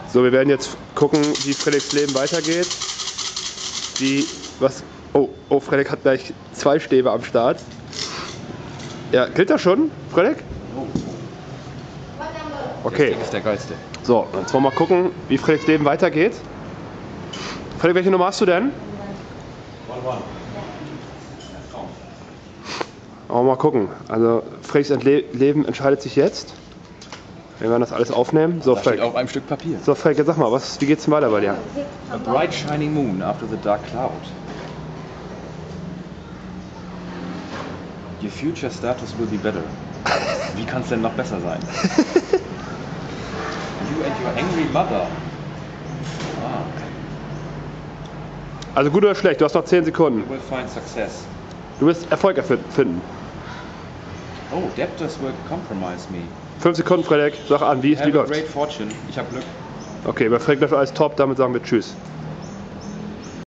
So, wir werden jetzt gucken, wie Fredriks Leben weitergeht. Oh, Fredrik hat gleich 2 Stäbe am Start. Ja, gilt das schon, Fredrik? Okay. Das ist der geilste. So, jetzt wollen wir mal gucken, wie Fredriks Leben weitergeht. Fredrik, welche Nummer hast du denn? 1-1. Aber mal gucken. Also, Fredriks Leben entscheidet sich jetzt. Wir werden das alles aufnehmen. So, Da steht Fredrik. auf einem Stück Papier. So, Fredrik, jetzt sag mal, wie geht's denn weiter bei dir? A bright shining moon after the dark cloud. Your future status will be better. Wie kann es denn noch besser sein? You and your angry mother. Ah. Also gut oder schlecht? Du hast noch 10 Sekunden. You will find success. Du wirst Erfolg finden. Oh, debtors will compromise me. 5 Sekunden, Fredrik. Sag an, wie Have a läuft's? great fortune. Ich hab Glück. Okay, bei Fredrik läuft alles top. Damit sagen wir Tschüss.